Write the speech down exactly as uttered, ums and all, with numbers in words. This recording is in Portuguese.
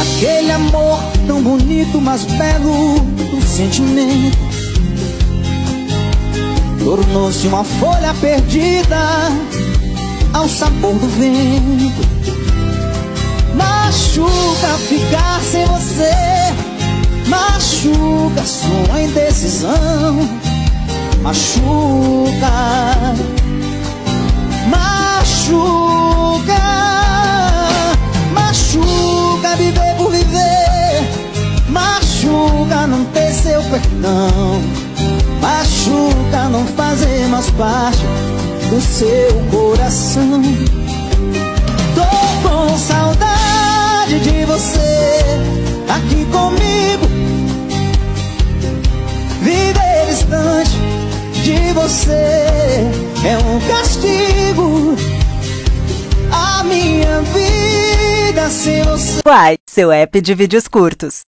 aquele amor tão bonito, mas belo do sentimento, tornou-se uma folha perdida ao sabor do vento. Machuca ficar sem você, machuca sua indecisão, machuca, machuca, machuca viver por viver, machuca não ter seu perdão, machuca não fazer mais parte do seu coração. Tô com saudade de você aqui comigo, viver distante de você é um castigo. A minha vida sem você. Uai, seu app de vídeos curtos.